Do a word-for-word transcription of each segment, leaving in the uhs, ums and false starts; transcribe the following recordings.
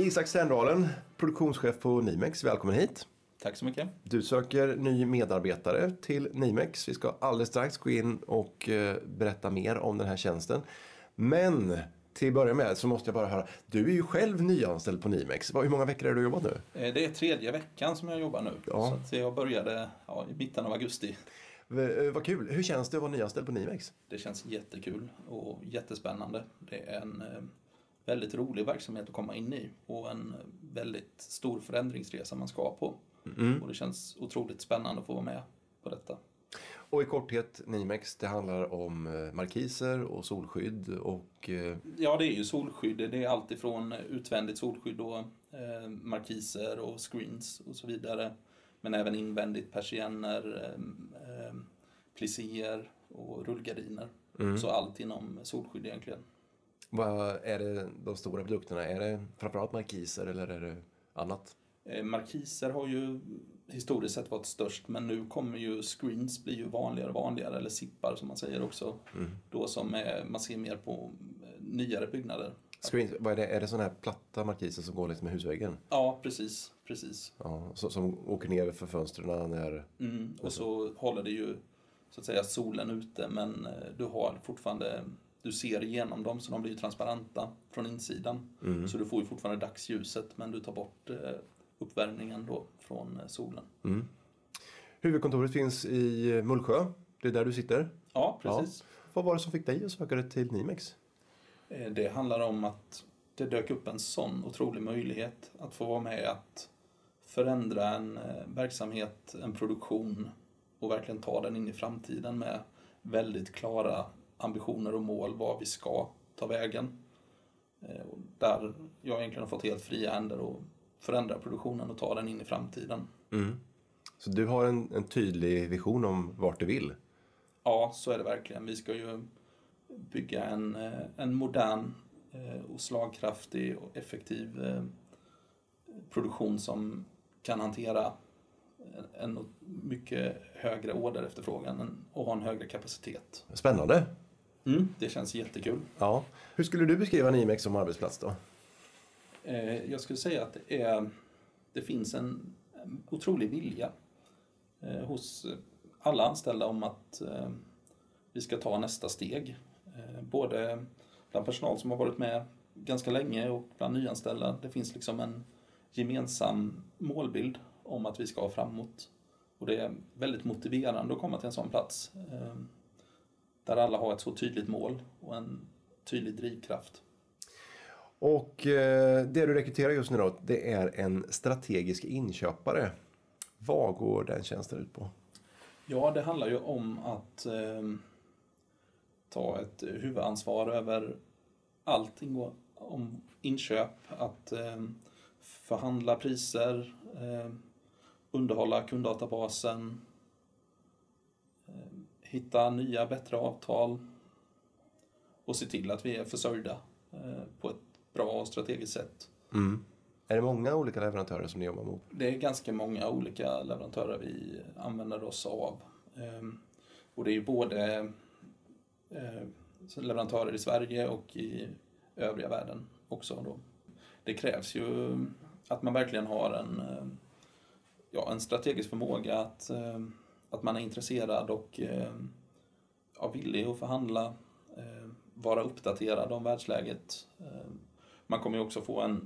Isak Sterndalen, produktionschef på Nimex. Välkommen hit. Tack så mycket. Du söker ny medarbetare till Nimex. Vi ska alldeles strax gå in och berätta mer om den här tjänsten. Men till att börja med så måste jag bara höra, du är ju själv nyanställd på Nimex. Hur många veckor har du jobbat nu? Det är tredje veckan som jag jobbar nu. Ja. Så att jag började ja, i mitten av augusti. V- vad kul. Hur känns det att vara nyanställd på Nimex? Det känns jättekul och jättespännande. Det är en eh, väldigt rolig verksamhet att komma in i och en väldigt stor förändringsresa man ska på. Mm. Och det känns otroligt spännande att få vara med på detta. Och i korthet, Nimex, det handlar om markiser och solskydd och... Eh... Ja, det är ju solskydd. Det är allt ifrån utvändigt solskydd och eh, markiser och screens och så vidare. Men även invändigt persienner, eh, eh, plisséer och rullgardiner. Mm. Så allt inom solskydd egentligen. Vad är det de stora produkterna? Är det framförallt markiser eller är det annat? Eh, markiser har ju historiskt sett varit störst, men nu kommer ju screens bli ju vanligare och vanligare, eller sippar som man säger också. Mm. Då som är, man ser mer på nyare byggnader. Screens, vad är det? Är det sådana här platta markiser som går liksom med husväggen? Ja, precis. precis. Ja, så, som åker ner för fönstren när... Mm, och så håller det ju så att säga solen ute, men du har fortfarande... Du ser igenom dem så de blir ju transparenta från insidan. Mm. Så du får ju fortfarande dagsljuset, men du tar bort eh, uppvärmningen då från eh, solen. Mm. Huvudkontoret finns i Mullsjö. Det är där du sitter? Ja, precis. Ja. Vad var det som fick dig att söka dig till Nimex? Eh, det handlar om att det dök upp en sån otrolig möjlighet att få vara med att förändra en eh, verksamhet, en produktion och verkligen ta den in i framtiden med väldigt klara ambitioner och mål vad vi ska ta vägen. Och där jag egentligen har fått helt fria händer och förändra produktionen och ta den in i framtiden. Mm. Så du har en, en tydlig vision om vart du vill? Ja, så är det verkligen. Vi ska ju bygga en, en modern och slagkraftig och effektiv produktion som kan hantera en mycket högre order efterfrågan och ha en högre kapacitet. Spännande. Mm, det känns jättekul. Ja. Hur skulle du beskriva Nimex som arbetsplats då? Eh, jag skulle säga att det, är, det finns en otrolig vilja eh, hos alla anställda om att eh, vi ska ta nästa steg. Eh, både bland personal som har varit med ganska länge och bland nyanställda. Det finns liksom en gemensam målbild om att vi ska framåt. Och det är väldigt motiverande att komma till en sån plats. Eh, där alla har ett så tydligt mål och en tydlig drivkraft. Och eh, det du rekryterar just nu då, det är en strategisk inköpare. Vad går den tjänsten ut på? Ja, det handlar ju om att eh, ta ett huvudansvar över allting om inköp. Att eh, förhandla priser, eh, underhålla kunddatabasen, eh, hitta nya bättre avtal och se till att vi är försörjda eh, på ett bra och strategiskt sätt. Mm. Är det många olika leverantörer som ni jobbar mot? Det är ganska många olika leverantörer vi använder oss av. Eh, och det är ju både eh, leverantörer i Sverige och i övriga världen också då. Det krävs ju att man verkligen har en, eh, ja, en strategisk förmåga att eh, Att man är intresserad och eh, ja, villig att förhandla, eh, vara uppdaterad om världsläget. Eh, man kommer ju också få en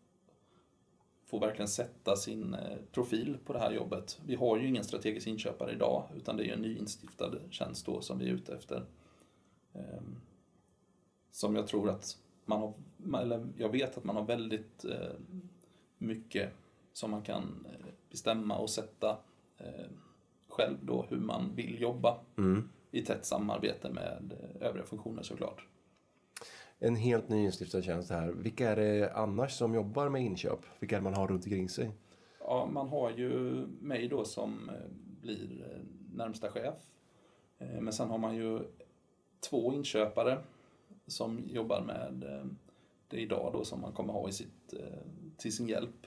få verkligen sätta sin eh, profil på det här jobbet. Vi har ju ingen strategisk inköpare idag, utan det är ju en nyinstiftad tjänst då som vi är ute efter. Eh, som jag tror att man har, eller jag vet att man har väldigt eh, mycket som man kan eh, bestämma och sätta eh, själv då hur man vill jobba mm. i tätt samarbete med övriga funktioner såklart. En helt nyinstiftad tjänst här. Vilka är det annars som jobbar med inköp? Vilka är det man har runt omkring sig? Ja, man har ju mig då som blir närmsta chef. Men sen har man ju två inköpare som jobbar med det idag då som man kommer ha i sitt, till sin hjälp.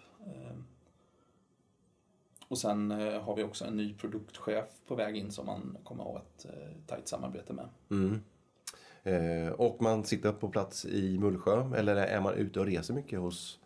Och sen har vi också en ny produktchef på väg in som man kommer ha ett tajt samarbete med. Mm. Eh, och man sitter på plats i Mullsjö, eller är man ute och reser mycket hos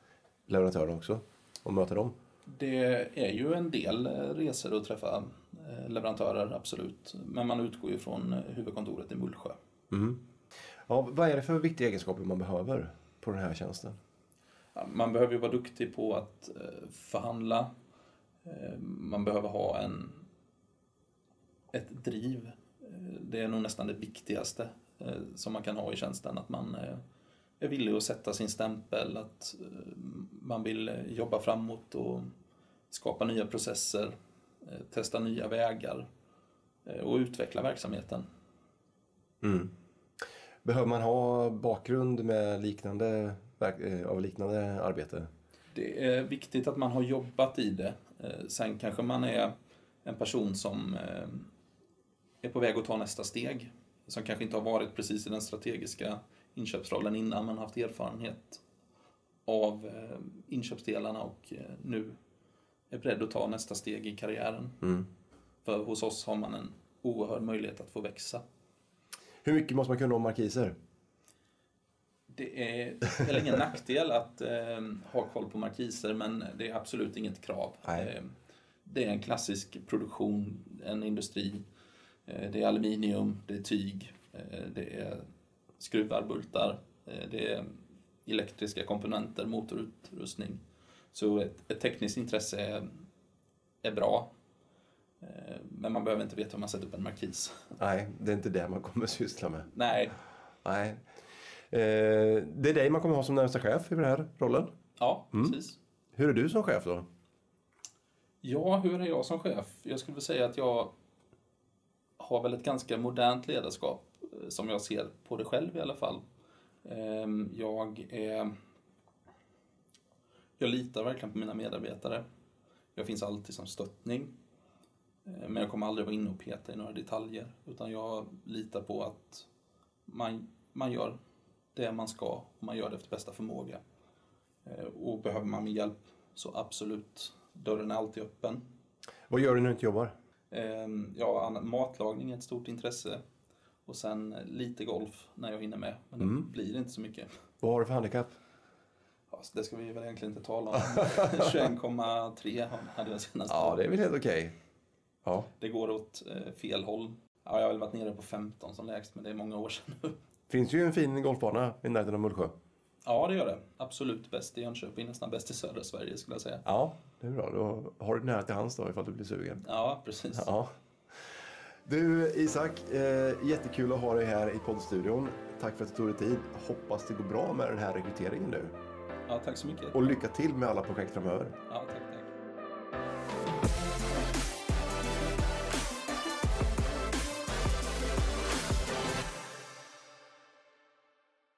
leverantörerna också och möta dem? Det är ju en del resor att träffa leverantörer, absolut. Men man utgår ju från huvudkontoret i Mullsjö. Mm. Ja, vad är det för viktiga egenskaper man behöver på den här tjänsten? Ja, man behöver ju vara duktig på att förhandla. Man behöver ha en, ett driv. Det är nog nästan det viktigaste som man kan ha i tjänsten. Att man är villig att sätta sin stämpel. Att man vill jobba framåt och skapa nya processer. Testa nya vägar. Och utveckla verksamheten. Mm. Behöver man ha bakgrund med liknande, av liknande arbete? Det är viktigt att man har jobbat i det. Sen kanske man är en person som är på väg att ta nästa steg. Som kanske inte har varit precis i den strategiska inköpsrollen innan, men haft erfarenhet av inköpsdelarna och nu är beredd att ta nästa steg i karriären. Mm. För hos oss har man en oerhörd möjlighet att få växa. Hur mycket måste man kunna om markiser? Det är väl ingen nackdel att eh, ha koll på markiser, men det är absolut inget krav. Eh, det är en klassisk produktion, en industri. Eh, det är aluminium, det är tyg, eh, det är skruvar, bultar, eh, det är elektriska komponenter, motorutrustning. Så ett, ett tekniskt intresse är, är bra. Eh, men man behöver inte veta hur man sätter upp en markis. Nej, det är inte det man kommer syssla med. Nej. Nej. Eh, det är dig man kommer ha som närmsta chef i den här rollen? Ja, mm. precis. Hur är du som chef då? Ja, hur är jag som chef? Jag skulle säga att jag har väl ett ganska modernt ledarskap som jag ser på det själv i alla fall. Eh, jag är... Jag litar verkligen på mina medarbetare. Jag finns alltid som stöttning. Men jag kommer aldrig vara inne och peta i några detaljer. Utan jag litar på att man, man gör det man ska och man gör det efter bästa förmåga. Och behöver man min hjälp så absolut, dörren är alltid öppen. Vad gör du när du inte jobbar? Ja, matlagning är ett stort intresse. Och sen lite golf när jag hinner med. Men mm. det blir inte så mycket. Vad har du för handikapp? Ja, det ska vi väl egentligen inte tala om. tjugoett komma tre hade jag senast. Ja, det är väl helt okej. Okay. Ja. Det går åt eh, fel håll. Ja, jag har väl varit nere på femton som lägst, men det är många år sedan nu. Finns ju en fin golfbana i närheten av Mullsjö. Ja, det gör det. Absolut bäst i Jönköping, nästan bäst i södra Sverige skulle jag säga. Ja, det är bra. Då har du nära till hands då ifall du blir sugen. Ja, precis. Ja. Du Isak, eh, jättekul att ha dig här i poddstudion. Tack för att du tog dig tid. Hoppas det går bra med den här rekryteringen nu. Ja, tack så mycket. Och lycka till med alla projekt framöver. Ja, tack.